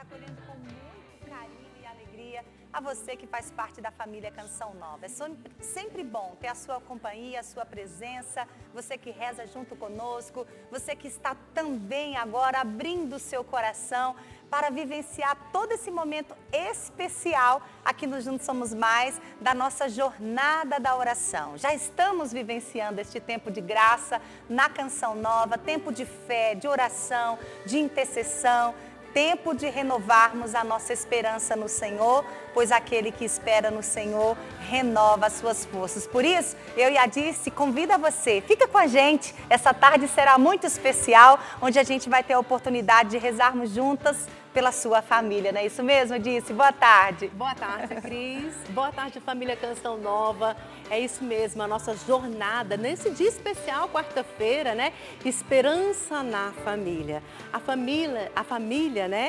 acolhendo com muito carinho e alegria a você que faz parte da família Canção Nova. É sempre bom ter a sua companhia, a sua presença, você que reza junto conosco, você que está também agora abrindo o seu coração para vivenciar todo esse momento especial aqui no Juntos Somos Mais, da nossa jornada da oração. Já estamos vivenciando este tempo de graça na Canção Nova, tempo de fé, de oração, de intercessão, tempo de renovarmos a nossa esperança no Senhor, pois aquele que espera no Senhor renova as suas forças. Por isso, eu e a Dice convido você, fica com a gente, essa tarde será muito especial, onde a gente vai ter a oportunidade de rezarmos juntas pela sua família, não é isso mesmo, Dice? Boa tarde. Boa tarde, Cris. Boa tarde, família Canção Nova. É isso mesmo, a nossa jornada nesse dia especial, quarta-feira, né? Esperança na família. A família, né?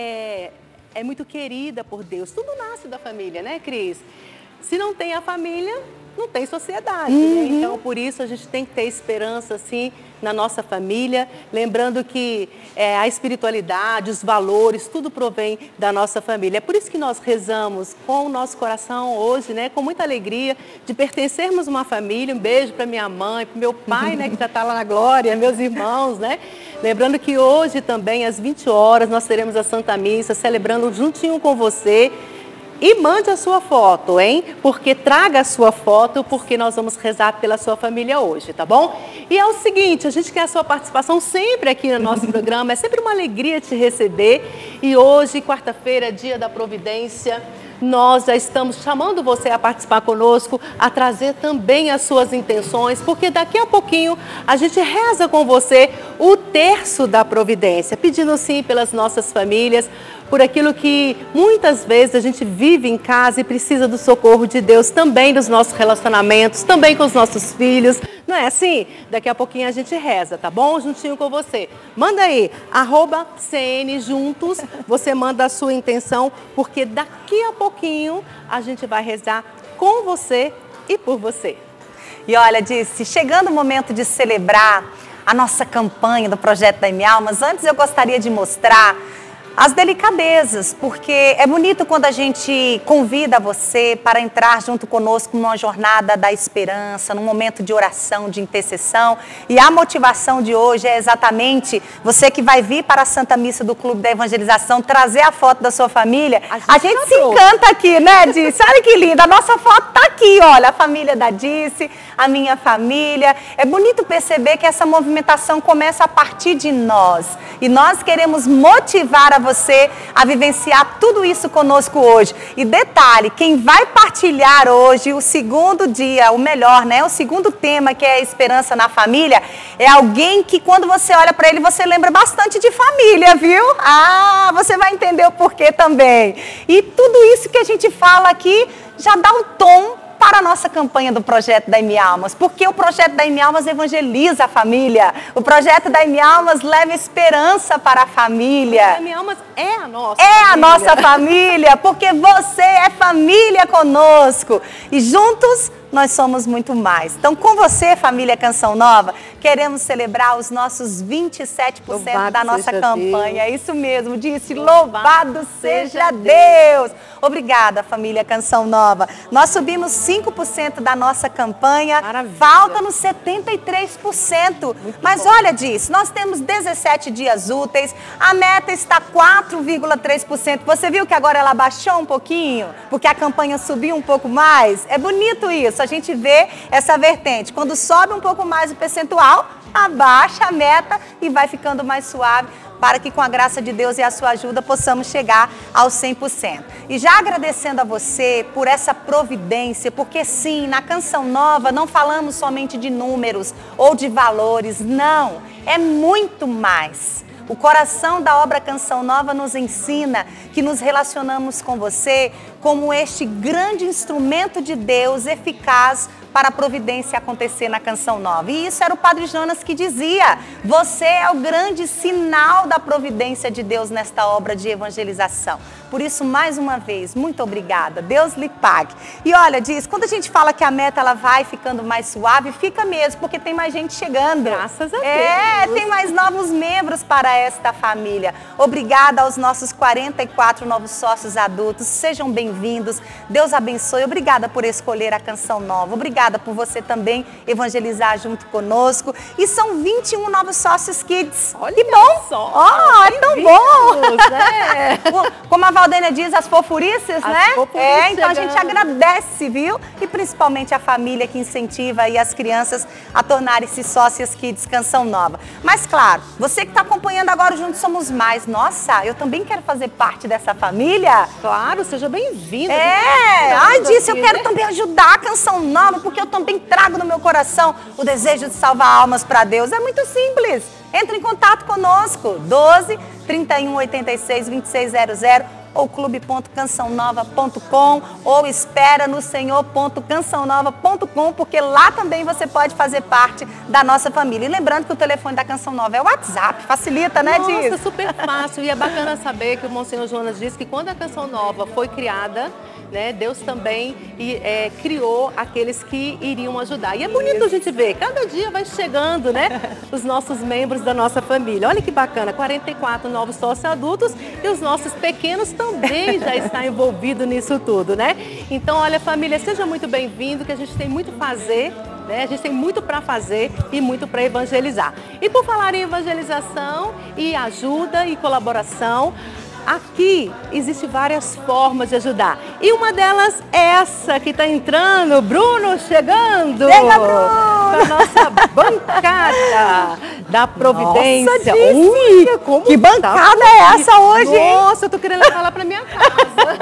É muito querida por Deus. Tudo nasce da família, né, Cris? Se não tem a família, não tem sociedade, né? Então, por isso, a gente tem que ter esperança, assim, na nossa família, lembrando que a espiritualidade, os valores, tudo provém da nossa família. É por isso que nós rezamos com o nosso coração hoje, né, com muita alegria de pertencermos a uma família. Um beijo para minha mãe, para meu pai, né, que já está lá na glória, meus irmãos, né? Lembrando que hoje também, às 20 horas, nós teremos a Santa Missa, celebrando juntinho com você. E mande a sua foto, hein? Porque traga a sua foto, porque nós vamos rezar pela sua família hoje, tá bom? E é o seguinte, a gente quer a sua participação sempre aqui no nosso programa, é sempre uma alegria te receber. E hoje, quarta-feira, dia da Providência, nós já estamos chamando você a participar conosco, a trazer também as suas intenções, porque daqui a pouquinho a gente reza com você o terço da Providência, pedindo sim pelas nossas famílias, por aquilo que muitas vezes a gente vive em casa e precisa do socorro de Deus, também dos nossos relacionamentos, também com os nossos filhos. Não é assim? Daqui a pouquinho a gente reza, tá bom? Juntinho com você. Manda aí, @CNJuntos, você manda a sua intenção, porque daqui a pouquinho a gente vai rezar com você e por você. E olha, Dice, chegando o momento de celebrar a nossa campanha do Projeto da Almas, antes eu gostaria de mostrar as delicadezas, porque é bonito quando a gente convida você para entrar junto conosco numa jornada da esperança, num momento de oração, de intercessão. E a motivação de hoje é exatamente você que vai vir para a Santa Missa do Clube da Evangelização, trazer a foto da sua família. A gente se encanta aqui, né, Dice? Olha que linda, a nossa foto está aqui, olha, a família da Dice, a minha família. É bonito perceber que essa movimentação começa a partir de nós. E nós queremos motivar a você a vivenciar tudo isso conosco hoje. E detalhe, quem vai partilhar hoje o segundo dia, o melhor, né? O segundo tema, que é a esperança na família, é alguém que quando você olha para ele, você lembra bastante de família, viu? Ah, você vai entender o porquê também. E tudo isso que a gente fala aqui já dá um tom para a nossa campanha do Projeto da Almas, porque o Projeto da Almas evangeliza a família, o Projeto da Almas leva esperança para a família. A Almas é a nossa família. É a nossa família, porque você é família conosco e juntos nós somos muito mais. Então, com você, família Canção Nova, queremos celebrar os nossos 27% da nossa campanha. É isso mesmo, Dice, louvado seja Deus. Obrigada, família Canção Nova. Nós subimos 5% da nossa campanha, falta-nos 73%. Mas olha, Dice, nós temos 17 dias úteis, a meta está 4,3%. Você viu que agora ela baixou um pouquinho? Porque a campanha subiu um pouco mais? É bonito isso. A gente vê essa vertente. Quando sobe um pouco mais o percentual, abaixa a meta e vai ficando mais suave para que com a graça de Deus e a sua ajuda possamos chegar aos 100%. E já agradecendo a você por essa providência, porque sim, na Canção Nova não falamos somente de números ou de valores, não, é muito mais. O coração da obra Canção Nova nos ensina que nos relacionamos com você como este grande instrumento de Deus eficaz para a providência acontecer na Canção Nova. E isso era o Padre Jonas que dizia: você é o grande sinal da providência de Deus nesta obra de evangelização. Por isso, mais uma vez, muito obrigada. Deus lhe pague. E olha, diz, quando a gente fala que a meta ela vai ficando mais suave, fica mesmo, porque tem mais gente chegando. Graças a Deus. Tem mais novos membros para esta família. Obrigada aos nossos 44 novos sócios adultos. Sejam bem-vindos. Deus abençoe. Obrigada por escolher a Canção Nova. Obrigada por você também evangelizar junto conosco. E são 21 novos sócios kids. Olha que bom! Só. É tão bom! É. Como a Valdênia diz, as fofurices, né? Fofurices então a gente agradece, viu? E principalmente a família que incentiva aí as crianças a tornarem-se sócias kids Canção Nova. Mas claro, você que está acompanhando agora Juntos Somos Mais, nossa, eu também quero fazer parte dessa família. Claro, seja bem-vinda. Disse, eu quero também ajudar a Canção Nova, porque eu também trago no meu coração o desejo de salvar almas para Deus. É muito simples. Entre em contato conosco, 12 31 86 2600 ou clube.cançãonova.com ou espera no senhor.cançãonova.com, porque lá também você pode fazer parte da nossa família. E lembrando que o telefone da Canção Nova é o WhatsApp, facilita, né, Diz? Nossa, super fácil. E é bacana saber que o Monsenhor Jonas disse que quando a Canção Nova foi criada, né, Deus também criou aqueles que iriam ajudar. E é bonito a gente ver, cada dia vai chegando, né, os nossos membros da nossa família. Olha que bacana, 44 novos sócios adultos e os nossos pequenos também já estão envolvidos nisso tudo, né? Então, olha, família, seja muito bem-vindo, que a gente tem muito a fazer, né? A gente tem muito para fazer e muito para evangelizar. E por falar em evangelização e ajuda e colaboração, aqui existem várias formas de ajudar. E uma delas é essa que está entrando, Bruno chegando. Chega, Bruno! Com a nossa bancada da Providência. Nossa, Ui, que bancada é essa hoje, hein? Nossa, eu tô querendo levar ela para minha casa.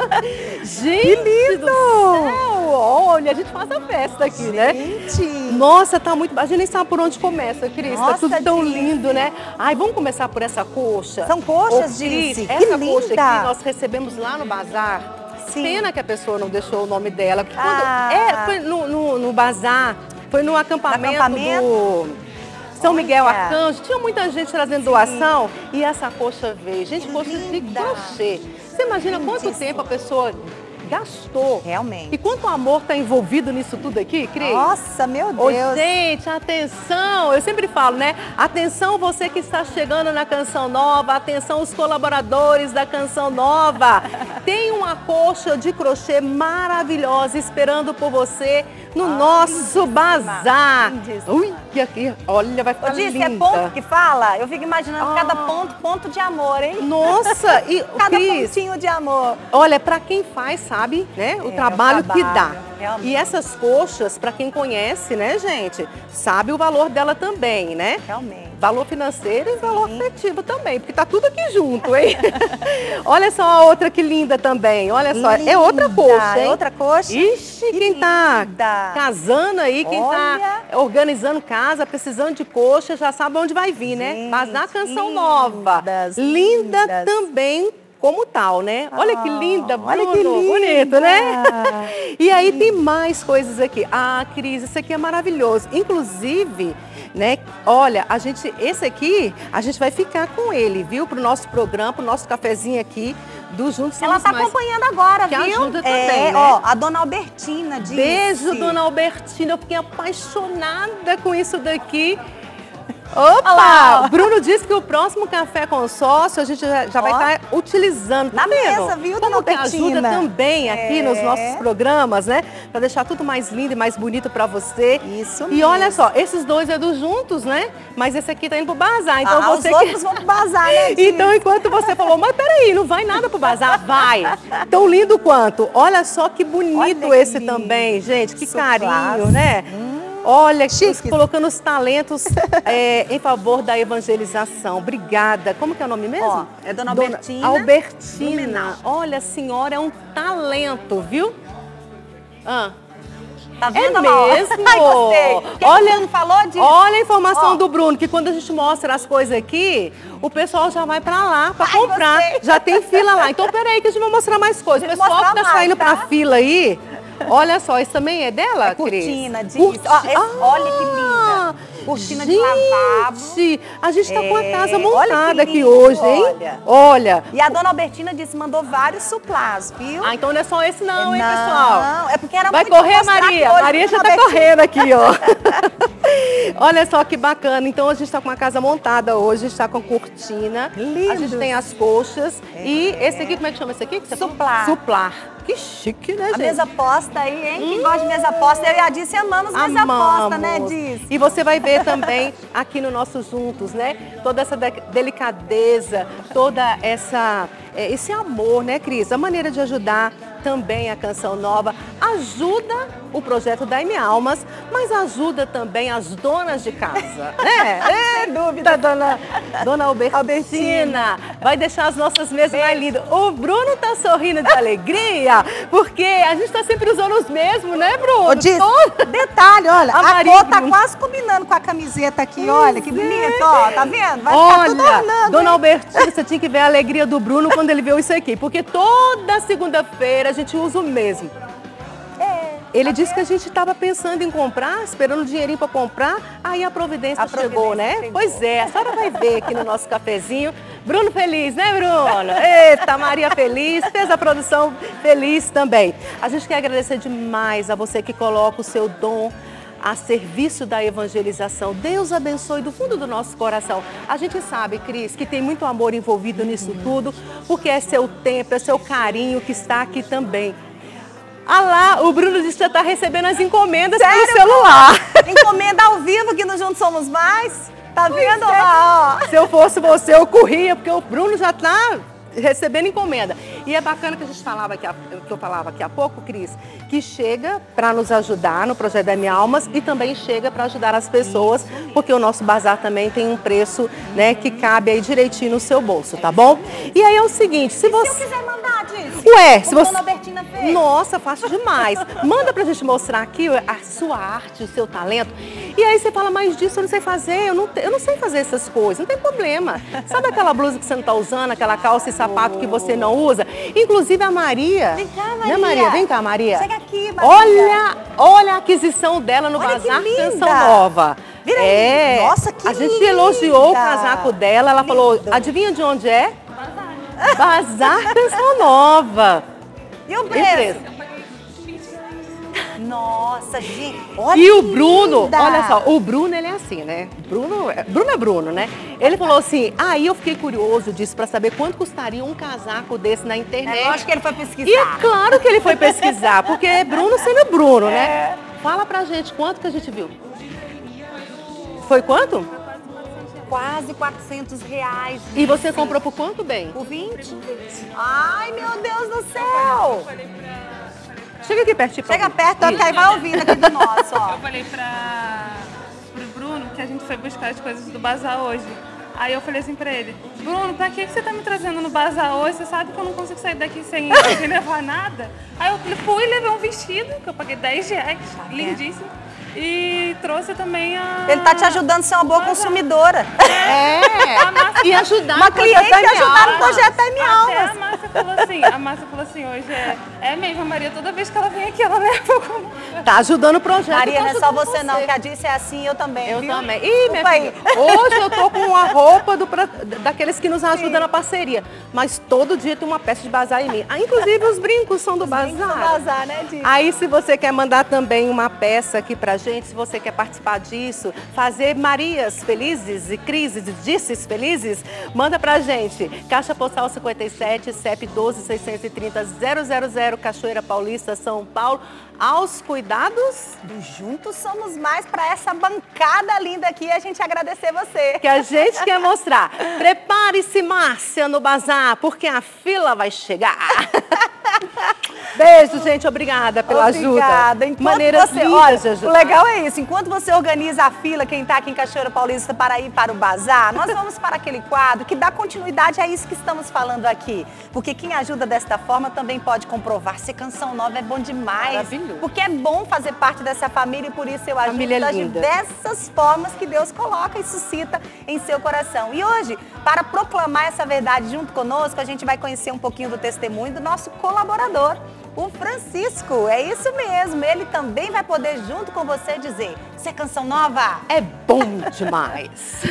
Gente, que lindo! Do céu, olha, a gente faz a festa aqui, né? Nossa, tá muito... A gente nem sabe por onde começa, Cris. Tá tudo tão lindo, né? Ai, vamos começar por essa coxa. São coxas, Cris. Essa coxa aqui nós recebemos lá no bazar. Sim. Pena que a pessoa não deixou o nome dela. Foi no bazar, foi no acampamento do São Miguel Arcanjo. Tinha muita gente trazendo doação e essa coxa veio. Gente, coxa de crochê. Você imagina quanto tempo a pessoa gastou. Realmente. E quanto amor está envolvido nisso tudo aqui, Cris? Nossa, meu Deus. Gente, atenção, eu sempre falo, né? Atenção você que está chegando na Canção Nova, atenção os colaboradores da Canção Nova. Tem uma coxa de crochê maravilhosa esperando por você no nosso bazar. Ui, aqui, olha, vai ficar linda. É ponto que fala? Eu fico imaginando cada ponto de amor, hein? Nossa, e cada pontinho de amor. Olha, para quem faz, sabe, né? O trabalho que dá. Realmente. E essas coxas, para quem conhece, né, gente, sabe o valor dela também, né? Realmente. Valor financeiro e valor afetivo também, porque tá tudo aqui junto, hein? Olha só a outra que linda também. Olha só, é outra coxa, hein? É outra coxa. Ixi, quem tá casando aí, quem tá organizando casa, precisando de coxa, já sabe onde vai vir, né? Mas na Canção Nova. Linda também como tal, né? Olha que linda, Bruno. Olha que linda. Bonito, né? E aí tem mais coisas aqui. Ah, Cris, isso aqui é maravilhoso. Inclusive, né? Olha, esse aqui, a gente vai ficar com ele, viu? Pro nosso programa, pro nosso cafezinho aqui do Juntos Somos Mais. Ela tá acompanhando agora, que viu? Ajuda também, né? Ó, a dona Albertina disse. Beijo, dona Albertina. Eu fiquei apaixonada com isso daqui. Opa! Bruno disse que o próximo café consórcio a gente já vai estar utilizando. Na mesa, viu, dona Albertina? Ajuda também aqui nos nossos programas, né? Pra deixar tudo mais lindo e mais bonito pra você. Isso mesmo. E olha só, esses dois é dos juntos, né? Mas esse aqui tá indo pro bazar. Então você os outros vão pro bazar, né, Diz? Então, enquanto você falou, mas peraí, não vai nada pro bazar? Vai! Tão lindo quanto. Olha só que bonito esse lindo também, gente. Que carinho, né? Olha, Chico, colocando os talentos em favor da evangelização. Obrigada. Como que é o nome mesmo? É dona Albertina. Albertina. Olha, a senhora é um talento, viu? Tá vendo, é mesmo? Ai, gostei. Olha, Bruno falou disso. Olha a informação do Bruno, que quando a gente mostra as coisas aqui, o pessoal já vai pra lá pra comprar. Gostei. Já tem fila lá. Então, peraí que a gente vai mostrar mais coisas. O pessoal que tá saindo pra fila aí, Olha só, isso também é dela, Cris? Cortina, diz. Olha que linda. Cortina de lavabo. A gente tá com a casa Olha montada que aqui lindo, hoje, hein? Olha. E a dona Albertina disse que mandou vários suplás, viu? Ah, então não é só esse não, hein, pessoal? Não, é porque era Vai muito correr, Maria. Maria já tá correndo aqui, ó. Olha só que bacana. Então a gente está com uma casa montada hoje, está com cortina. Lindo. A gente tem as coxas. E esse aqui, como é que chama esse aqui? Suplar. Suplar. Que chique, né, gente? A mesa posta aí, hein? Quem gosta de mesa posta, eu e a Dice amamos mesa posta, né, Dice? E você vai ver também aqui no nosso Juntos, né? Toda essa delicadeza, toda esse amor, né, Cris? A maneira de ajudar também a Canção Nova ajuda o projeto da M Almas, mas ajuda também as donas de casa, né? Sem dúvida, dona Albertina. Vai deixar as nossas mesas mais lindas. O Bruno tá sorrindo de alegria, porque a gente tá sempre usando os mesmos, né, Bruno? Detalhe, olha, a Maria cor tá quase combinando com a camiseta aqui, olha, que bonito, ó, tá vendo? Vai ficar tudo ornando, dona Albertina, você tinha que ver a alegria do Bruno quando ele viu isso aqui, porque toda segunda-feira a gente usa o mesmo. Ele disse que a gente estava pensando em comprar, esperando o dinheirinho para comprar, aí a providência chegou, né? Chegou. Pois é, a senhora vai ver aqui no nosso cafezinho. Bruno feliz, né, Bruno? Eita, Maria feliz, fez a produção feliz também. A gente quer agradecer demais a você que coloca o seu dom a serviço da evangelização. Deus abençoe do fundo do nosso coração. A gente sabe, Cris, que tem muito amor envolvido nisso tudo, porque é seu tempo, é seu carinho que está aqui também. Ah lá, o Bruno disse que já está recebendo as encomendas pelo celular. Encomenda ao vivo aqui no Juntos Somos Mais. Tá vendo lá, ó? Se eu fosse você, eu corria, porque o Bruno já está recebendo encomenda. E é bacana que a gente falava que eu falava aqui há pouco, Cris, que chega para nos ajudar no projeto da Minha Almas e também chega para ajudar as pessoas, porque o nosso bazar também tem um preço, né, que cabe aí direitinho no seu bolso, tá bom? E aí é o seguinte, se você... Se eu quiser mandar, Dice? Ué, se você... Dona Albertina fez. Nossa, fácil demais. Manda pra gente mostrar aqui a sua arte, o seu talento. E aí você fala, mas disso eu não sei fazer, eu não sei fazer essas coisas, não tem problema. Sabe aquela blusa que você não tá usando, aquela calça e sapato que você não usa? Inclusive a Maria. Vem cá, Maria. Né, Maria? Vem cá, Maria. Chega aqui, Maria. Olha a aquisição dela no Bazar Canção Nova. Vira aí. Nossa, que A gente linda. Elogiou o casaco dela, ela falou, adivinha de onde é? Bazar Canção Nova. E o preço? Nossa, gente, olha. E o Bruno, olha só, o Bruno, ele é assim, né? Bruno é Bruno, né? Ele falou assim, aí eu fiquei curioso disso pra saber quanto custaria um casaco desse na internet. Eu acho que ele foi pesquisar. E é claro que ele foi pesquisar, porque é Bruno sendo Bruno, né? Fala pra gente, quanto que a gente viu? Foi quanto? Quase R$400. E você comprou por quanto, bem? Por 20? Ai, meu Deus do céu! Chega aqui pertinho. Chega perto, que aí vai ouvindo aqui do nosso, ó. Eu falei pro Bruno que a gente foi buscar as coisas do bazar hoje. Aí eu falei assim pra ele, Bruno, pra que você tá me trazendo no bazar hoje? Você sabe que eu não consigo sair daqui sem levar nada? Aí eu fui e levei um vestido, que eu paguei R$10, lindíssimo. E trouxe também a... Ele tá te ajudando a ser uma boa consumidora. E ajudar uma cliente que ajudar no projeto da Minha Almas. Até a Márcia falou assim hoje, é mesmo, a Maria, toda vez que ela vem aqui, ela leva alguma coisa. Tá ajudando o projeto. Maria, não é só você não, que a Dice é assim, eu também, Eu viu? também. Ih, minha filha, hoje eu tô com uma roupa daqueles que nos ajudam na parceria. Mas todo dia tem uma peça de bazar em mim. Ah, inclusive os brincos são do bazar. Brincos do bazar, né, Dice? Aí se você quer mandar também uma peça aqui pra gente, se você quer participar disso, fazer Marias felizes e Crises e Dices felizes, manda pra gente. Caixa Postal 57, CEP 12.630.000, Cachoeira Paulista, São Paulo. Aos cuidados do Juntos Somos Mais, para essa bancada linda aqui, a gente agradecer você. Que a gente quer mostrar. Prepare-se, Márcia, no bazar, porque a fila vai chegar. Beijo, gente. Obrigada pela Obrigada. ajuda. Maneiras você, lindas de ajudar. O legal é isso. Enquanto você organiza a fila, quem está aqui em Cachoeira Paulista para ir para o bazar, nós vamos para aquele quadro que dá continuidade a isso que estamos falando aqui. Porque quem ajuda desta forma também pode comprovar se Canção Nova é bom demais. Maravilhoso. Porque é bom fazer parte dessa família e por isso eu ajudo das diversas formas que Deus coloca e suscita em seu coração. E hoje, para proclamar essa verdade junto conosco, a gente vai conhecer um pouquinho do testemunho do nosso colaborador, o Francisco. É isso mesmo, ele também vai poder junto com você dizer, isso é canção nova? É bom demais!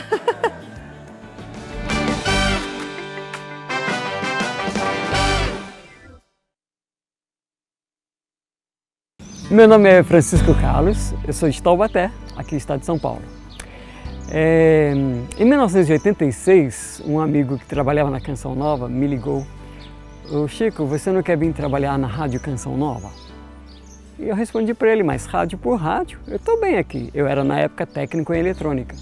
Meu nome é Francisco Carlos, eu sou de Taubaté, aqui no estado de São Paulo. Em 1986, um amigo que trabalhava na Canção Nova me ligou. Ô Chico, você não quer vir trabalhar na Rádio Canção Nova? E eu respondi para ele, mas rádio por rádio, eu estou bem aqui. Eu era na época técnico em eletrônica.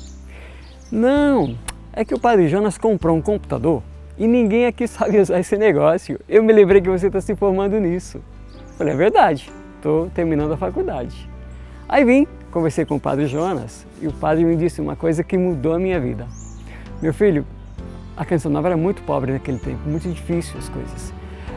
Não, é que o Padre Jonas comprou um computador e ninguém aqui sabe usar esse negócio. Eu me lembrei que você está se formando nisso. Eu falei, é verdade. Estou terminando a faculdade. Aí vim, conversei com o Padre Jonas e o padre me disse uma coisa que mudou a minha vida. Meu filho, a Canção Nova era muito pobre naquele tempo, muito difícil as coisas.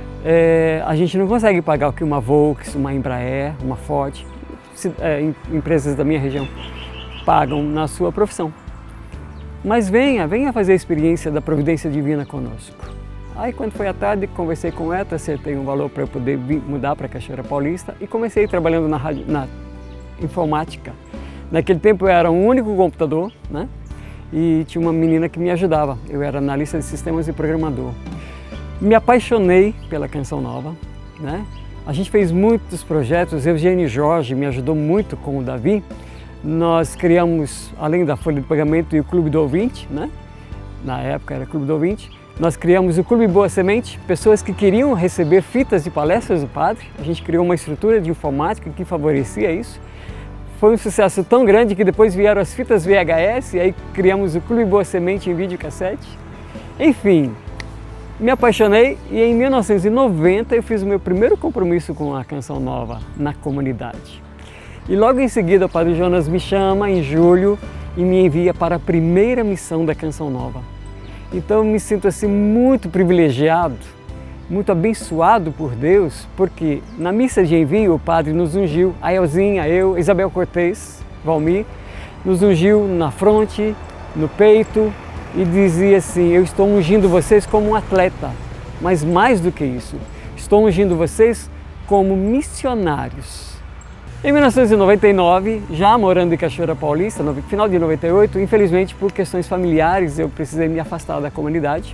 A gente não consegue pagar o que uma Volks, uma Embraer, uma Ford, empresas da minha região, pagam na sua profissão. Mas venha fazer a experiência da providência divina conosco. Aí quando foi à tarde, conversei com ela, acertei um valor para eu poder mudar para Cachoeira Paulista e comecei trabalhando na informática. Naquele tempo eu era um único computador, né? E tinha uma menina que me ajudava. Eu era analista de sistemas e programador. Me apaixonei pela Canção Nova, né? A gente fez muitos projetos, Eugênio Jorge me ajudou muito com o Davi. Nós criamos, além da folha de pagamento e o Clube do Ouvinte, né? Na época era Clube do Ouvinte. Nós criamos o Clube Boa Semente, pessoas que queriam receber fitas de palestras do padre. A gente criou uma estrutura de informática que favorecia isso. Foi um sucesso tão grande que depois vieram as fitas VHS e aí criamos o Clube Boa Semente em videocassete. Enfim, me apaixonei e em 1990 eu fiz o meu primeiro compromisso com a Canção Nova na comunidade. E logo em seguida o Padre Jonas me chama em julho e me envia para a primeira missão da Canção Nova. Então eu me sinto assim muito privilegiado, muito abençoado por Deus, porque na missa de envio o padre nos ungiu, a Elzinha, eu, Isabel Cortez, Valmir, nos ungiu na fronte, no peito e dizia assim, eu estou ungindo vocês como um atleta, mas mais do que isso, estou ungindo vocês como missionários. Em 1999, já morando em Cachoeira Paulista, no final de 98, infelizmente por questões familiares eu precisei me afastar da comunidade.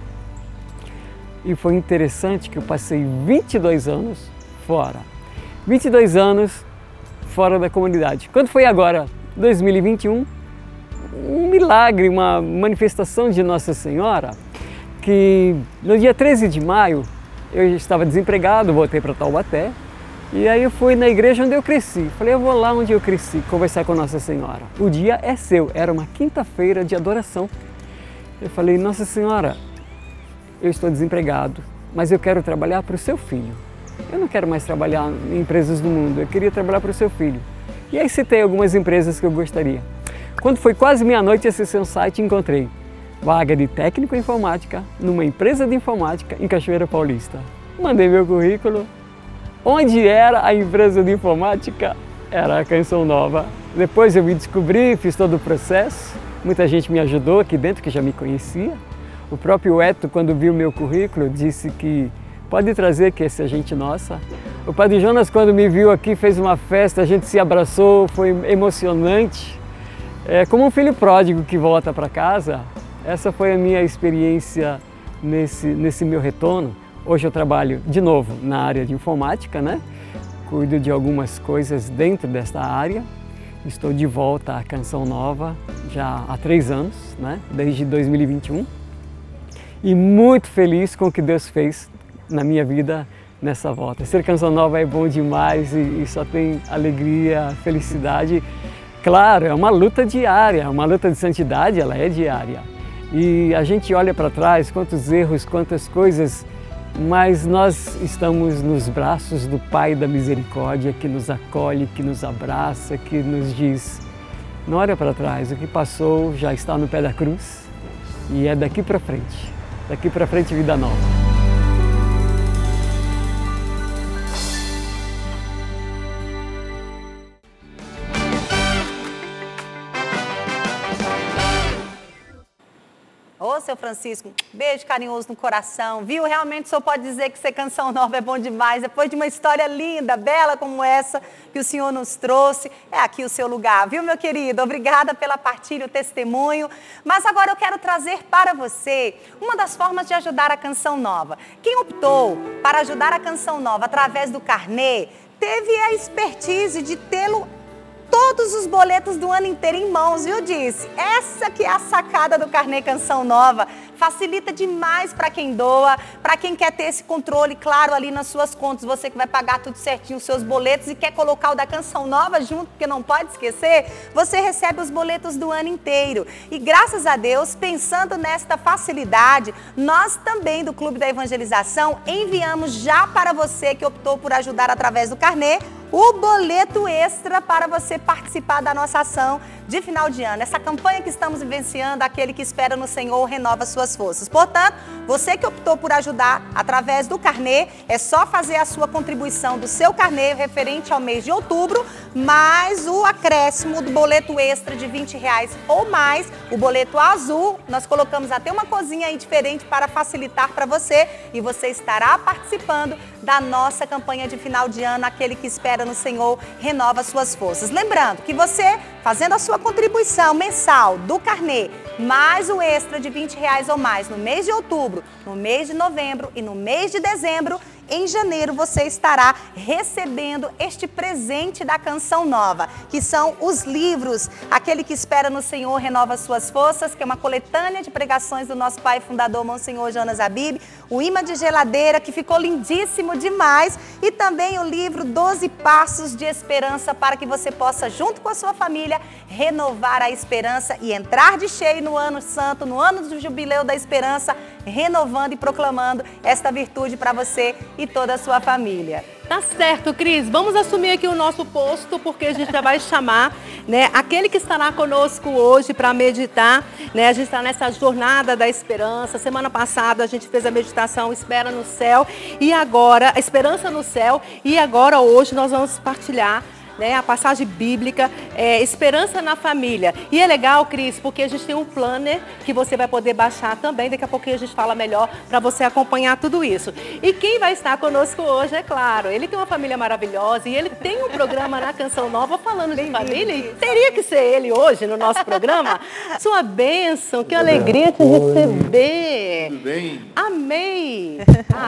E foi interessante que eu passei 22 anos fora. 22 anos fora da comunidade. Quando foi agora, 2021, um milagre, uma manifestação de Nossa Senhora, que no dia 13 de maio eu estava desempregado, voltei para Taubaté. E aí eu fui na igreja onde eu cresci. Falei, eu vou lá onde eu cresci, conversar com Nossa Senhora. O dia é seu, era uma quinta-feira de adoração. Eu falei, Nossa Senhora, eu estou desempregado, mas eu quero trabalhar para o seu filho. Eu não quero mais trabalhar em empresas do mundo, eu queria trabalhar para o seu filho. E aí citei algumas empresas que eu gostaria. Quando foi quase meia-noite, acessei um site e encontrei vaga de técnico em informática numa empresa de informática em Cachoeira Paulista. Mandei meu currículo. Onde era a empresa de informática? Era a Canção Nova. Depois eu me descobri, fiz todo o processo. Muita gente me ajudou aqui dentro que já me conhecia. O próprio Eto, quando viu meu currículo, disse que pode trazer que esse é gente nossa. O Padre Jonas, quando me viu aqui, fez uma festa, a gente se abraçou, foi emocionante. É como um filho pródigo que volta para casa. Essa foi a minha experiência nesse meu retorno. Hoje eu trabalho de novo na área de informática, né? Cuido de algumas coisas dentro desta área. Estou de volta à Canção Nova já há 3 anos, né? Desde 2021. E muito feliz com o que Deus fez na minha vida nessa volta. Ser Canção Nova é bom demais e só tem alegria, felicidade. Claro, é uma luta diária, uma luta de santidade, ela é diária. E a gente olha para trás, quantos erros, quantas coisas, mas nós estamos nos braços do Pai da Misericórdia, que nos acolhe, que nos abraça, que nos diz, não olha para trás, o que passou já está no pé da cruz e é daqui para frente vida nova. Ô, seu Francisco, beijo carinhoso no coração, viu? Realmente o senhor pode dizer que ser Canção Nova é bom demais, depois de uma história linda, bela como essa que o senhor nos trouxe, é aqui o seu lugar, viu, meu querido? Obrigada pela partilha, o testemunho. Mas agora eu quero trazer para você uma das formas de ajudar a Canção Nova. Quem optou para ajudar a Canção Nova através do carnê, teve a expertise de tê-lo todos os boletos do ano inteiro em mãos, viu, Disse? Essa que é a sacada do carnê Canção Nova. Facilita demais para quem doa, para quem quer ter esse controle, claro, ali nas suas contas. Você que vai pagar tudo certinho, os seus boletos e quer colocar o da Canção Nova junto, porque não pode esquecer, você recebe os boletos do ano inteiro. E graças a Deus, pensando nesta facilidade, nós também do Clube da Evangelização enviamos já para você que optou por ajudar através do carnê, o boleto extra para você participar da nossa ação de final de ano. Essa campanha que estamos vivenciando, aquele que espera no Senhor renova suas forças. Portanto, você que optou por ajudar através do carnê, é só fazer a sua contribuição do seu carnê referente ao mês de outubro, mais o acréscimo do boleto extra de R$20 ou mais, o boleto azul. Nós colocamos até uma coisinha aí diferente para facilitar para você e você estará participando da nossa campanha de final de ano, aquele que espera no Senhor renova suas forças. Lembrando que você, fazendo a sua contribuição mensal do carnê, mais o extra de R$20 ou mais no mês de outubro, no mês de novembro e no mês de dezembro, em janeiro você estará recebendo este presente da Canção Nova, que são os livros, aquele que espera no Senhor renova suas forças, que é uma coletânea de pregações do nosso pai fundador, Monsenhor Jonas Abib, o imã de geladeira, que ficou lindíssimo demais, e também o livro 12 Passos de Esperança, para que você possa, junto com a sua família, renovar a esperança e entrar de cheio no ano santo, no ano do jubileu da esperança, renovando e proclamando esta virtude para você e toda a sua família. Tá certo, Cris. Vamos assumir aqui o nosso posto, porque a gente já vai chamar, né, aquele que estará conosco hoje para meditar, né? A gente está nessa jornada da esperança. Semana passada a gente fez a meditação Espera no Céu e agora, a Esperança no Céu, e agora hoje nós vamos partilhar, né, a passagem bíblica, Esperança na Família. E é legal, Cris, porque a gente tem um planner que você vai poder baixar também. Daqui a pouquinho a gente fala melhor para você acompanhar tudo isso. E quem vai estar conosco hoje, é claro, ele tem uma família maravilhosa e ele tem um programa na Canção Nova falando de família. E teria que ser ele hoje no nosso programa. Sua bênção, que alegria te receber. Tudo bem? Amei.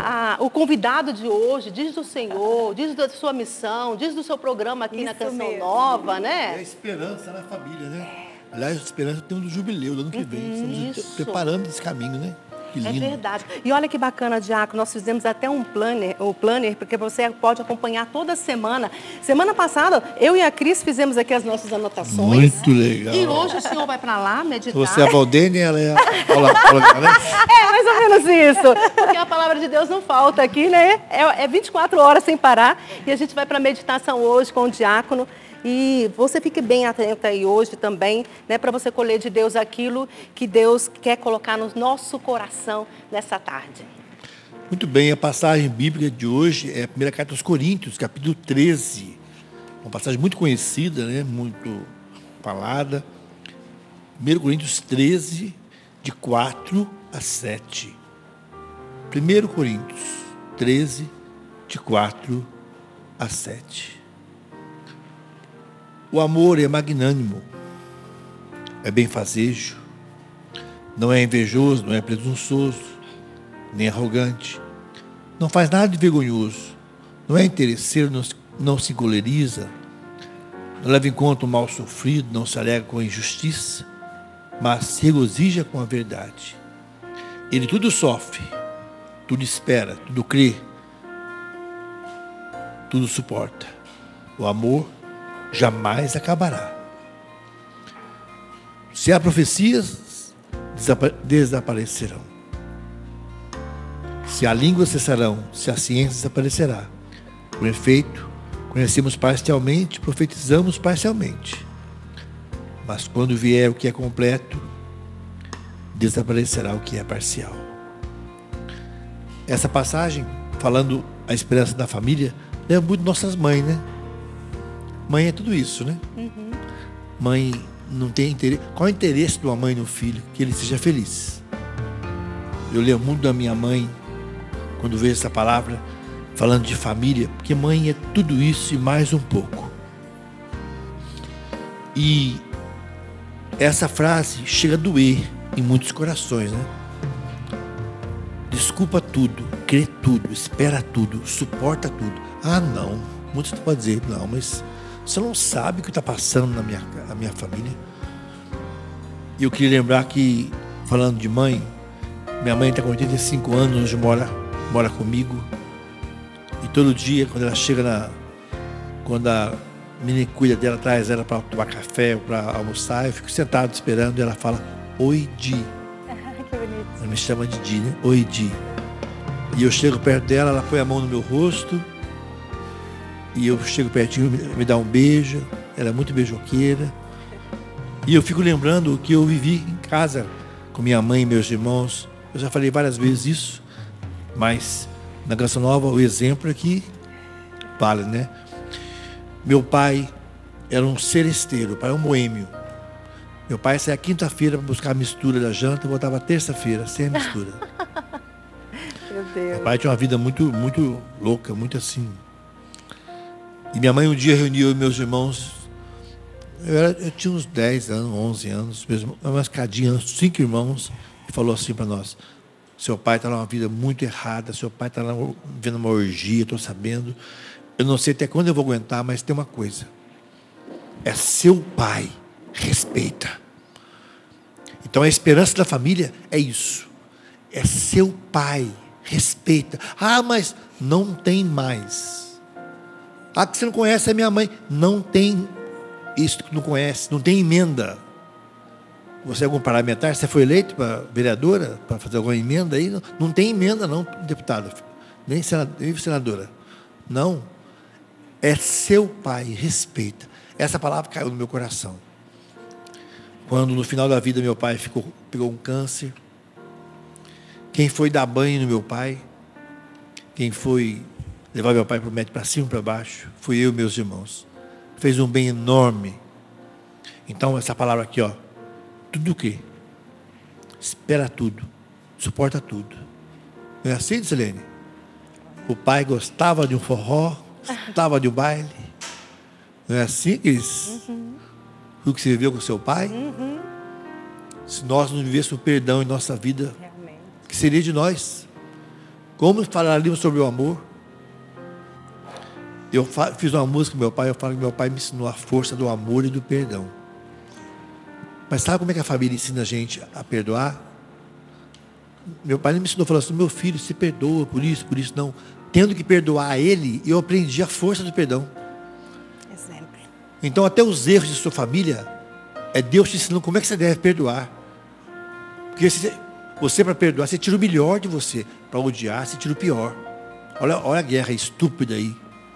O convidado de hoje diz do Senhor, diz da sua missão, diz do seu programa aqui na Canção Nova, né? É a esperança na família, né? Aliás, a esperança tem um do jubileu do ano que vem. Estamos preparando esse caminho, né? Que lindo. É verdade. E olha que bacana, Diácono, nós fizemos até um planner, porque você pode acompanhar toda semana. Semana passada, eu e a Cris fizemos aqui as nossas anotações. Muito legal. E hoje o senhor vai para lá meditar. Você é a Valdene e ela é a... É, mais ou menos isso. Porque a palavra de Deus não falta aqui, né? É 24 horas sem parar. E a gente vai para a meditação hoje com o Diácono. E você fique bem atento aí hoje também, né, para você colher de Deus aquilo que Deus quer colocar no nosso coração nessa tarde. Muito bem, a passagem bíblica de hoje é a primeira carta aos Coríntios, capítulo 13. Uma passagem muito conhecida, né, muito falada. 1 Coríntios 13, de 4 a 7. 1 Coríntios 13, de 4 a 7. O amor é magnânimo, é benfazejo, não é invejoso, não é presunçoso, nem arrogante, não faz nada de vergonhoso, não é interesseiro, não se encoleriza, não leva em conta o mal sofrido, não se alega com a injustiça, mas se regozija com a verdade. Ele tudo sofre, tudo espera, tudo crê, tudo suporta. O amor jamais acabará. Se há profecias, desaparecerão. Se há línguas, cessarão. Se a ciência, desaparecerá. Por efeito, conhecemos parcialmente, profetizamos parcialmente. Mas quando vier o que é completo, desaparecerá o que é parcial. Essa passagem, falando a esperança da família, lembra muito de nossas mães, né? Mãe é tudo isso, né? Uhum. Mãe não tem interesse. Qual é o interesse de uma mãe no filho? Que ele seja feliz. Eu lembro muito da minha mãe, quando vejo essa palavra, falando de família, porque mãe é tudo isso e mais um pouco. E essa frase chega a doer em muitos corações, né? Desculpa tudo, crê tudo, espera tudo, suporta tudo. Ah, não. Muitos podem dizer, não, mas você não sabe o que está passando na minha família. E eu queria lembrar que, falando de mãe, minha mãe está com 85 anos, hoje mora comigo. E todo dia, quando ela chega quando a menina que cuida dela traz ela para tomar café ou para almoçar, eu fico sentado esperando e ela fala, oi, Di. Que bonito. Ela me chama de Di, né? Oi, Di. E eu chego perto dela, ela põe a mão no meu rosto. E eu chego pertinho, me dá um beijo. Ela é muito beijoqueira. E eu fico lembrando que eu vivi em casa com minha mãe e meus irmãos. Eu já falei várias vezes isso, mas na Canção Nova o exemplo aqui vale, né? Meu pai era um seresteiro, pai era um boêmio. Meu pai saía quinta-feira para buscar a mistura da janta e voltava terça-feira, sem a mistura. Meu Deus. Meu pai tinha uma vida muito, muito louca, muito assim. E minha mãe um dia reuniu eu e meus irmãos. Eu tinha uns 10 anos, 11 anos, mesmo, uma escadinha, 5 irmãos, e falou assim para nós: seu pai está numa vida muito errada, seu pai está vivendo uma orgia, estou sabendo. Eu não sei até quando eu vou aguentar, mas tem uma coisa. É seu pai, respeita. Então a esperança da família é isso. É seu pai, respeita. Ah, mas não tem mais. Ah, que você não conhece a minha mãe. Não tem isso que não conhece, não tem emenda. Você é algum parlamentar? Você foi eleito para vereadora, para fazer alguma emenda aí? Não tem emenda não, deputado, nem senadora. Não. É seu pai, respeita. Essa palavra caiu no meu coração. Quando no final da vida meu pai pegou um câncer, quem foi dar banho no meu pai, quem foi levar meu pai para o médico para cima e para baixo, fui eu e meus irmãos. Fez um bem enorme. Então essa palavra aqui, ó, tudo o quê? Espera tudo, suporta tudo. Não é assim, Silene? O pai gostava de um forró, gostava de um baile. Não é assim, Cris? O que você viveu com seu pai? Se nós não vivêssemos perdão em nossa vida, o que seria de nós? Como falaríamos sobre o amor? Eu fiz uma música com meu pai, eu falo que meu pai me ensinou a força do amor e do perdão. Mas sabe como é que a família ensina a gente a perdoar? Meu pai me ensinou, falou assim: meu filho, se perdoa por isso, não. Tendo que perdoar ele, eu aprendi a força do perdão. Exemplo. Então até os erros de sua família, é Deus te ensinando como é que você deve perdoar. Porque você para perdoar, você tira o melhor de você. Para odiar, você tira o pior. Olha a guerra estúpida aí.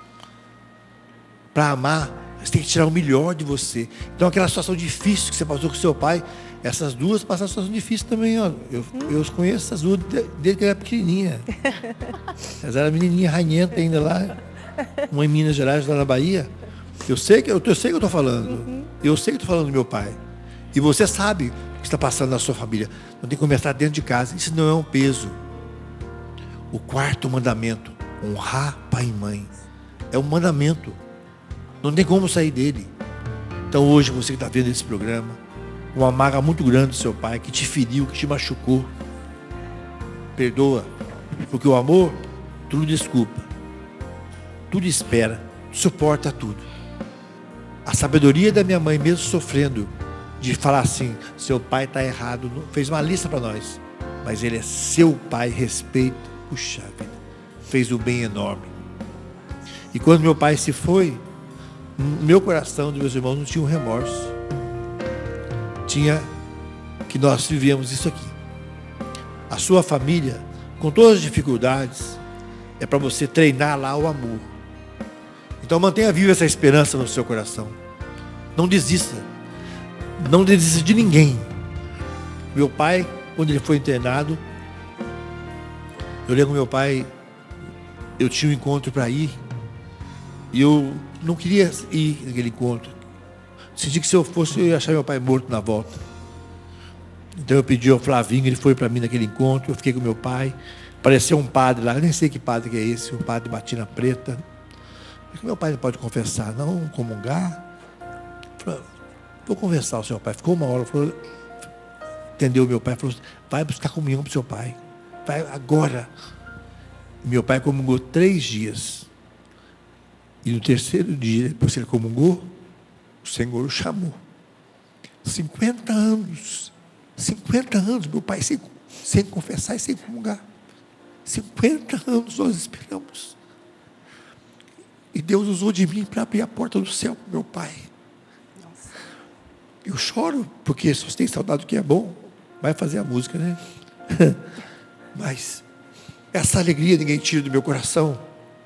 Para amar, você tem que tirar o melhor de você. Então aquela situação difícil que você passou com seu pai, essas duas passaram situação difícil também, ó. Eu os conheço essas duas desde que eu era pequenininha. Elas eram menininha ranhenta ainda lá, uma em Minas Gerais, lá na Bahia. Eu sei que eu estou falando. Eu sei que estou falando do meu pai. E você sabe o que está passando na sua família. Não tem que começar dentro de casa. Isso não é um peso. O quarto mandamento, honrar pai e mãe, é um mandamento. Não tem como sair dele. Então hoje você que está vendo esse programa, uma mágoa muito grande do seu pai, que te feriu, que te machucou, perdoa. Porque o amor, tudo desculpa, tudo espera, suporta tudo. A sabedoria da minha mãe, mesmo sofrendo, de falar assim: seu pai está errado, fez uma lista para nós, mas ele é seu pai, respeita. Puxa vida, fez um bem enorme. E quando meu pai se foi, meu coração dos meus irmãos não tinha um remorso. Tinha que nós vivemos isso aqui. A sua família, com todas as dificuldades, é para você treinar lá o amor. Então mantenha viva essa esperança no seu coração. Não desista. Não desista de ninguém. Meu pai, quando ele foi internado, eu lembro que meu pai, eu tinha um encontro para ir, e eu não queria ir naquele encontro. Senti que se eu fosse, eu ia achar meu pai morto na volta. Então eu pedi ao Flavinho, ele foi para mim naquele encontro, eu fiquei com meu pai. Apareceu um padre lá, eu nem sei que padre que é esse, um padre de batina preta. Meu pai não pode confessar, não comungar. Falei, vou conversar o seu pai. Ficou uma hora, falou, entendeu? Meu pai falou, vai buscar comunhão para o seu pai. Vai agora. Meu pai comungou 3 dias. E no 3º dia, depois que ele comungou, o Senhor o chamou. 50 anos. 50 anos, meu pai sem confessar e sem comungar. 50 anos nós esperamos. E Deus usou de mim para abrir a porta do céu para meu pai. Nossa. Eu choro, porque só tem saudade do que é bom. Vai fazer a música, né? Mas essa alegria ninguém tira do meu coração.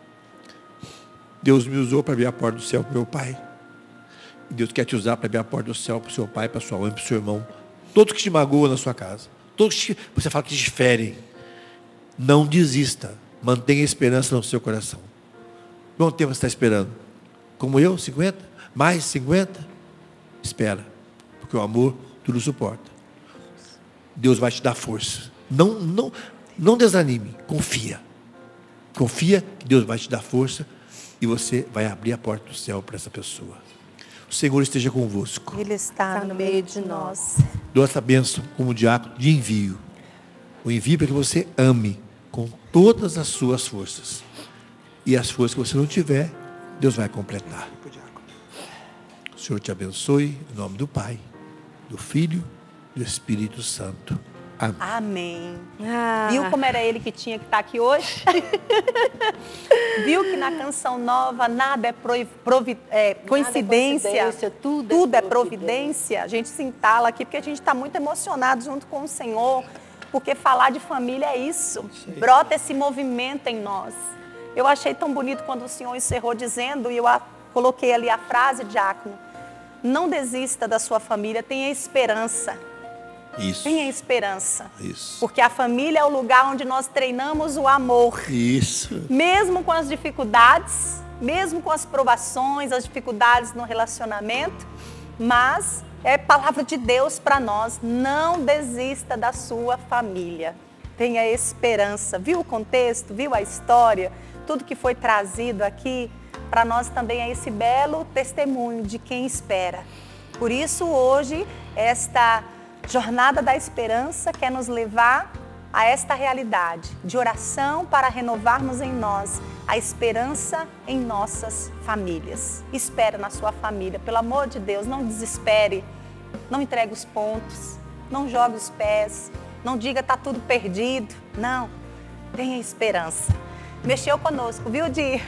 Deus me usou para abrir a porta do céu para meu pai. E Deus quer te usar para abrir a porta do céu para o seu pai, para a sua mãe, para o seu irmão. Todos que te magoam na sua casa. Todos que você fala que te ferem. Não desista. Mantenha esperança no seu coração. Quanto tempo você está esperando? Como eu, 50? Mais 50? Espera. Porque o amor tudo suporta. Deus vai te dar força. Não desanime. Confia. Confia que Deus vai te dar força e você vai abrir a porta do céu para essa pessoa. O Senhor esteja convosco. Ele está no meio de nós. Dou essa bênção como diácono de envio. O envio para que você ame com todas as suas forças. E as forças que você não tiver, Deus vai completar. O Senhor te abençoe, em nome do Pai, do Filho e do Espírito Santo. Amém. Amém. Viu como era ele que tinha que estar aqui hoje? Viu que na Canção Nova nada é coincidência, tudo é providência. A gente se entala aqui porque a gente está muito emocionado junto com o Senhor, porque falar de família é isso, brota esse movimento em nós. Eu achei tão bonito quando o Senhor encerrou dizendo, e eu coloquei ali a frase, diácono, não desista da sua família, tenha esperança. Isso. Tenha esperança. Isso. Porque a família é o lugar onde nós treinamos o amor. Isso. Mesmo com as dificuldades, mesmo com as provações, as dificuldades no relacionamento, mas é palavra de Deus para nós. Não desista da sua família. Tenha esperança. Viu o contexto? Viu a história? Tudo que foi trazido aqui, para nós também é esse belo testemunho de quem espera. Por isso, hoje, esta Jornada da Esperança quer nos levar a esta realidade de oração para renovarmos em nós a esperança em nossas famílias. Espera na sua família, pelo amor de Deus, não desespere, não entregue os pontos, não jogue os pés, não diga está tudo perdido, não, tenha esperança. Mexeu conosco, viu, Di?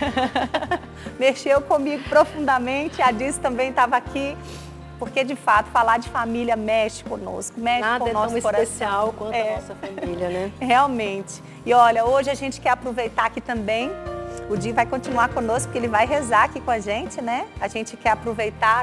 Mexeu comigo profundamente, a Diz também estava aqui. Porque, de fato, falar de família mexe conosco, mexe com o nosso coração. Nada é tão especial quanto a nossa família, né? Realmente. E olha, hoje a gente quer aproveitar aqui também, o Di vai continuar conosco, porque ele vai rezar aqui com a gente, né? A gente quer aproveitar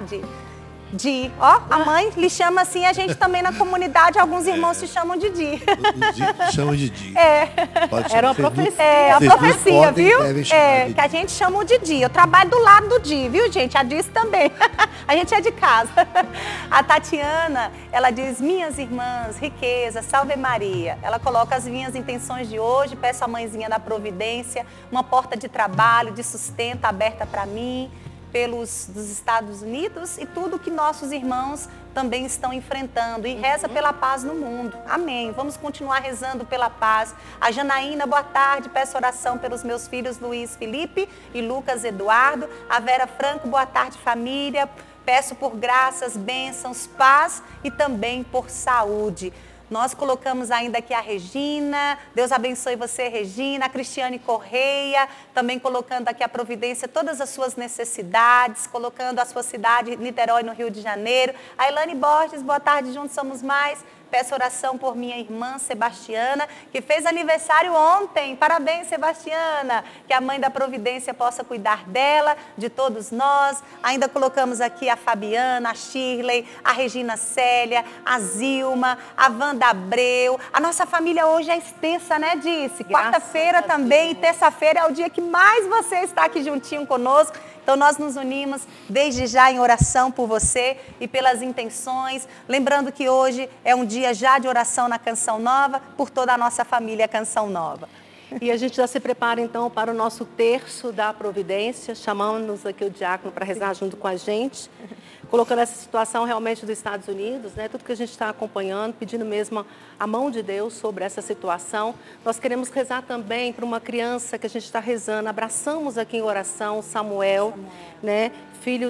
ó, a mãe lhe chama assim, a gente também na comunidade, alguns irmãos se chamam de Di. Chamam de Di. Era uma profecia. A profecia, viu? Que a gente chama o de Di. Eu trabalho do lado do Di, viu, gente? A Diz também. A gente é de casa. A Tatiana, ela diz, minhas irmãs, riqueza, salve Maria. Ela coloca as minhas intenções de hoje, peço à mãezinha da providência, uma porta de trabalho, de sustento aberta para mim, dos Estados Unidos e tudo que nossos irmãos também estão enfrentando. E reza pela paz no mundo. Amém. Vamos continuar rezando pela paz. A Janaína, boa tarde. Peço oração pelos meus filhos Luiz Felipe e Lucas Eduardo. A Vera Franco, boa tarde, família. Peço por graças, bênçãos, paz e também por saúde. Nós colocamos ainda aqui a Regina, Deus abençoe você, Regina, a Cristiane Correia, também colocando aqui a providência, todas as suas necessidades, colocando a sua cidade, Niterói, no Rio de Janeiro. A Elane Borges, boa tarde, juntos somos mais. Peço oração por minha irmã Sebastiana, que fez aniversário ontem. Parabéns, Sebastiana. Que a Mãe da Providência possa cuidar dela, de todos nós. Ainda colocamos aqui a Fabiana, a Shirley, a Regina Célia, a Zilma, a Wanda Abreu. A nossa família hoje é extensa, né, Disse? Quarta-feira também, terça-feira é o dia que mais você está aqui juntinho conosco. Então nós nos unimos desde já em oração por você e pelas intenções, lembrando que hoje é um dia já de oração na Canção Nova, por toda a nossa família Canção Nova. E a gente já se prepara então para o nosso terço da providência, chamamos aqui o diácono para rezar junto com a gente, colocando essa situação realmente dos Estados Unidos, né? Tudo que a gente está acompanhando, pedindo mesmo a mão de Deus sobre essa situação. Nós queremos rezar também para uma criança que a gente está rezando, abraçamos aqui em oração Samuel, né? Filho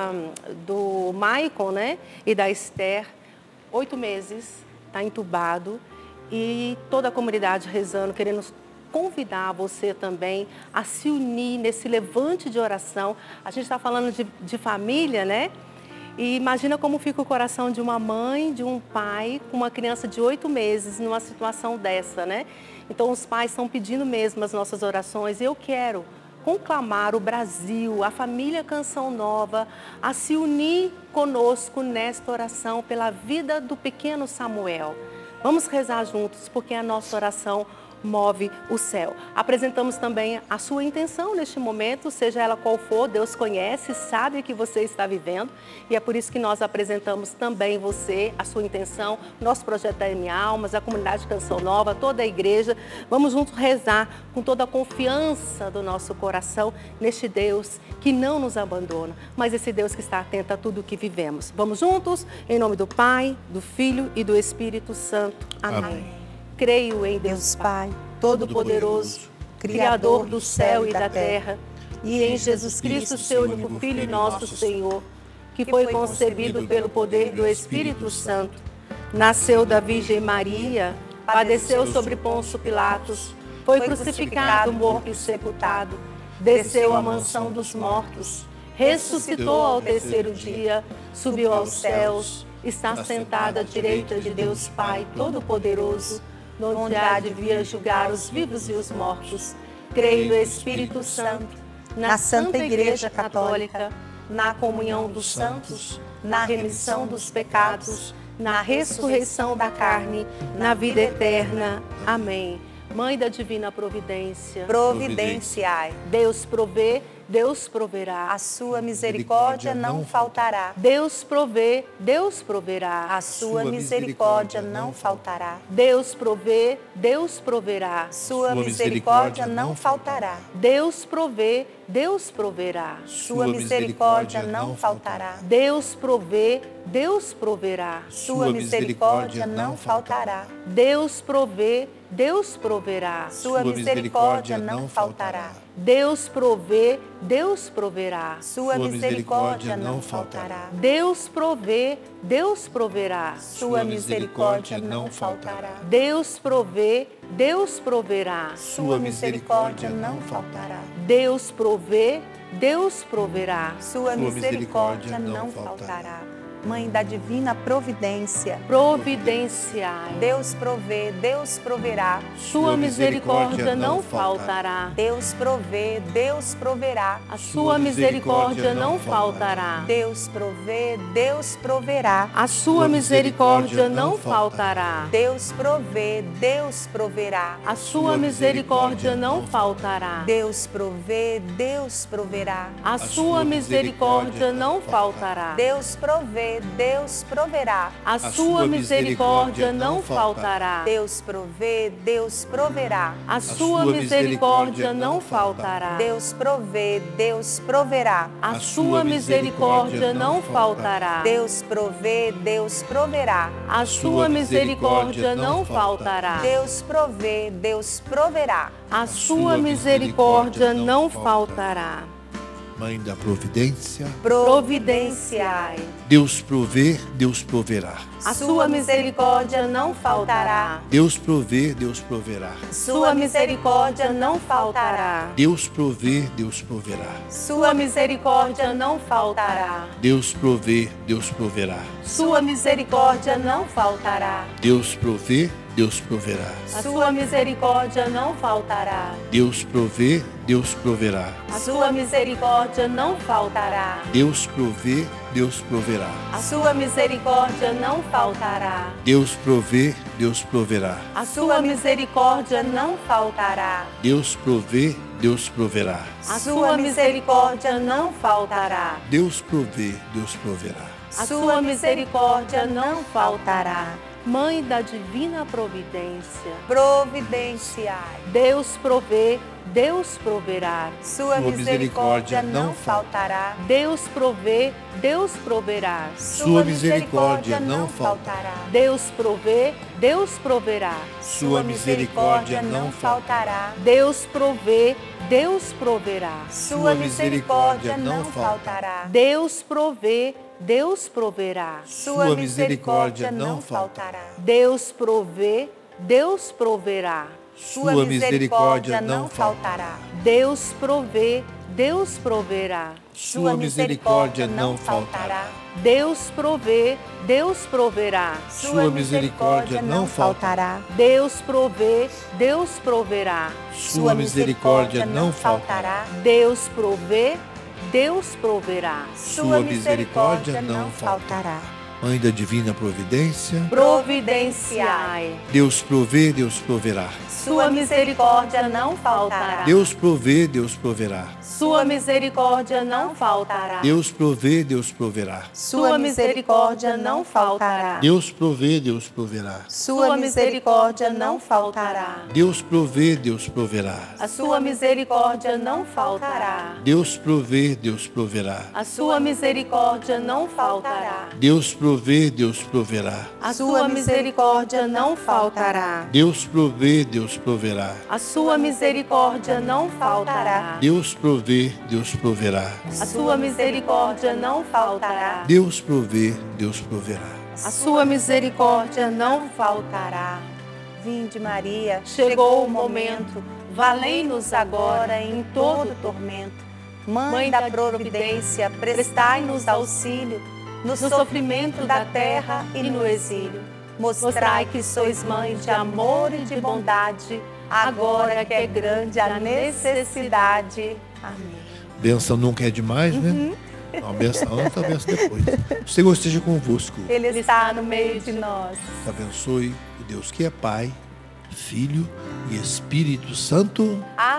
do Michael, né? E da Esther, 8 meses, está entubado, e toda a comunidade rezando, querendo convidar você também a se unir nesse levante de oração. A gente está falando de família, né? E imagina como fica o coração de uma mãe, de um pai, com uma criança de 8 meses numa situação dessa, né? Então os pais estão pedindo mesmo as nossas orações. Eu quero conclamar o Brasil, a família Canção Nova, a se unir conosco nesta oração pela vida do pequeno Samuel. Vamos rezar juntos, porque a nossa oração move o céu. Apresentamos também a sua intenção neste momento, seja ela qual for, Deus conhece, sabe o que você está vivendo, e é por isso que nós apresentamos também você, a sua intenção, nosso projeto da M Almas, a comunidade Canção Nova, toda a igreja. Vamos juntos rezar com toda a confiança do nosso coração neste Deus que não nos abandona, mas esse Deus que está atento a tudo o que vivemos. Vamos juntos, em nome do Pai, do Filho e do Espírito Santo. Amém. Creio em Deus Pai, Todo-Poderoso, Criador do céu e da terra, e em Jesus Cristo, seu único Filho e nosso Senhor, que foi concebido pelo poder do Espírito Santo, nasceu da Virgem Maria, padeceu sobre Pôncio Pilatos, foi crucificado, morto e sepultado, desceu à mansão dos mortos, ressuscitou ao terceiro dia, subiu aos céus, está sentado à direita de Deus Pai Todo-Poderoso, onde há de vir julgar os vivos e os mortos. Creio no Espírito Santo, na Santa Igreja Católica, na comunhão dos santos, na remissão dos pecados, na ressurreição da carne, na vida eterna. Amém. Mãe da Divina Providência, Providenciai. Deus provê, Deus proverá. A sua misericórdia não faltará. Deus provê, Deus proverá. A sua misericórdia não faltará. Deus provê, Deus proverá. Sua misericórdia não faltará. Deus provê, Deus proverá. Sua misericórdia não faltará. Deus provê, Deus proverá. Sua misericórdia não faltará. Deus provê, Deus proverá. Sua misericórdia não faltará. Deus provê, Deus proverá. Sua misericórdia não faltará. Deus provê, Deus proverá. Sua misericórdia não faltará. Deus provê, Deus proverá. Sua misericórdia não faltará. Deus provê, Deus proverá. Sua misericórdia não faltará. Mãe da Divina Providência, providenciai. Deus provê, Deus proverá. Sua misericórdia não faltará. Deus provê, Deus proverá. A sua misericórdia não faltará. Deus provê, Deus proverá. A sua misericórdia não faltará. Deus provê, Deus proverá. A sua misericórdia não faltará. Deus provê, Deus proverá. A sua misericórdia não faltará. Deus provê, Deus proverá. A sua misericórdia não faltará. Deus provê, Deus proverá. A sua misericórdia não faltará. Deus provê, Deus proverá. A sua misericórdia não faltará. Deus provê, Deus proverá. A sua misericórdia não faltará. Deus provê, Deus proverá. A sua misericórdia não faltará. Mãe da Providência, providenciai. Deus provê, Deus proverá. A sua misericórdia não faltará. Deus provê, Deus proverá. Sua misericórdia não faltará. Deus provê, Deus proverá. Sua misericórdia não faltará. Deus provê, Deus proverá. Sua misericórdia não faltará. Deus provê, Deus proverá. A sua misericórdia não faltará. Deus provê, Deus proverá. A sua misericórdia não faltará. Deus provê, Deus proverá. A sua misericórdia não faltará. Deus provê, Deus proverá. A sua misericórdia não faltará. Deus provê, Deus proverá. A sua misericórdia não faltará. Deus provê, Deus proverá. A sua misericórdia não faltará. Mãe da divina providência, Providenciai. Deus provê, Deus proverá. Sua misericórdia não faltará. Deus provê, Deus proverá. Sua misericórdia não faltará. Deus provê, Deus proverá. Sua misericórdia não faltará. Deus provê, Deus proverá. Sua misericórdia não faltará. Deus provê, Deus proverá. Sua misericórdia não faltará. Deus provê, Deus proverá. Sua misericórdia não faltará. Deus provê, Deus proverá. Sua misericórdia não faltará. Deus provê, Deus proverá. Sua misericórdia não faltará. Deus provê, Deus proverá. Sua misericórdia não faltará. Deus provê, Deus proverá. Sua misericórdia não faltará. Mãe da divina providência, Providenciai. Deus provê, Deus proverá. Sua misericórdia não faltará. Deus provê, Deus proverá. Sua misericórdia não faltará. Deus provê, Deus proverá. Sua misericórdia não faltará. Deus provê, Deus proverá. Sua misericórdia não faltará. Deus provê, Deus proverá. A sua misericórdia não faltará. Deus provê, Deus proverá. A sua misericórdia não faltará. Deus provê, Deus proverá. A sua misericórdia não faltará. Deus provê, Deus proverá. A sua misericórdia não faltará. Deus provê, Deus proverá. A sua misericórdia não faltará. Deus provê, Deus proverá. A sua misericórdia não faltará. Vinde, Maria, Chegou o momento, valei-nos agora em todo tormento. Mãe da providência, prestai-nos auxílio no sofrimento da terra e no exílio. Mostrai que sois mãe de amor e de bondade, agora que é grande a necessidade. Amém. Bênção nunca é demais, né? Uma bênção antes, uma bênção depois. O Senhor esteja convosco. Ele está no meio de nós. Abençoe o Deus que é Pai, Filho e Espírito Santo.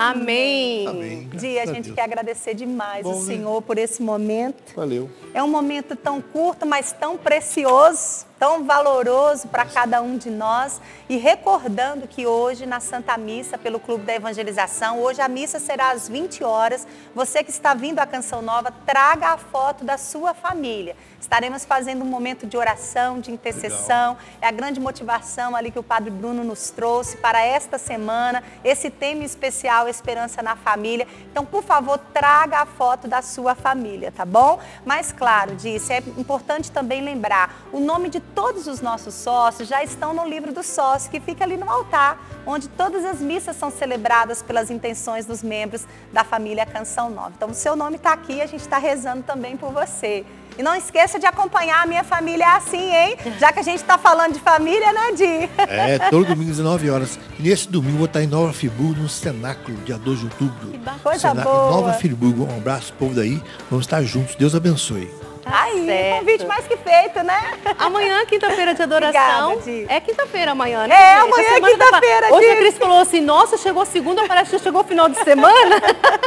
Amém. Amém. Dia, a gente quer agradecer demais Bom, o Senhor por esse momento. Valeu. É um momento tão curto, mas tão precioso, tão valoroso para cada um de nós. E recordando que hoje, na Santa Missa, pelo Clube da Evangelização, hoje a missa será às 20 horas. Você que está vindo à Canção Nova, traga a foto da sua família. Estaremos fazendo um momento de oração, de intercessão. Legal. É a grande motivação ali que o Padre Bruno nos trouxe para esta semana. Esse tema especial, Esperança na Família. Então, por favor, traga a foto da sua família, tá bom? Mas, claro, disse, é importante também lembrar, o nome de todos os nossos sócios já estão no livro do sócio, que fica ali no altar, onde todas as missas são celebradas pelas intenções dos membros da família Canção Nova. Então, o seu nome está aqui e a gente está rezando também por você. E não esqueça de acompanhar a Minha Família é Assim, hein? Já que a gente está falando de família, né, Di? É, todo domingo, 19 horas. E nesse domingo, vou estar em Nova Friburgo, no Cenáculo, dia 2 de outubro. Que coisa boa. Nova Friburgo. Um abraço, povo daí. Vamos estar juntos. Deus abençoe. Aí, certo. Convite mais que feito, né? Amanhã, quinta-feira de adoração. Obrigada, Di. É quinta-feira amanhã, né? É, gente? amanhã A é quinta-feira, Hoje Di. a Cris falou assim, nossa, chegou segunda, parece que chegou o final de semana.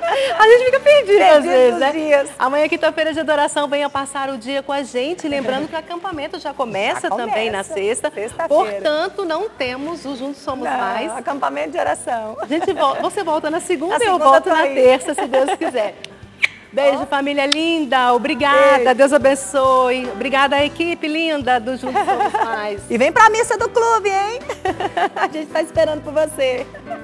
A gente fica perdido às vezes, né? Dias. Amanhã, quinta-feira de adoração, venha passar o dia com a gente. Lembrando que o acampamento já começa também na sexta. Portanto, não temos o Juntos Somos Mais. Acampamento de oração. A gente volta, você volta na segunda e eu segunda volto tô na aí. terça, se Deus quiser. Beijo, família linda. Obrigada. Beijo. Deus abençoe. Obrigada à equipe linda do Juntos Somos Mais. E vem pra missa do clube, hein? A gente tá esperando por você.